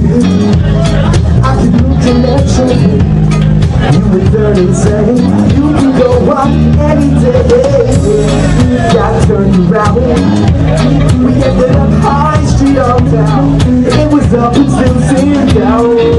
I could look to let you. You would turn and say, you can go up any day. Got turned around. We ended up high street all down. It was up and still sitting down.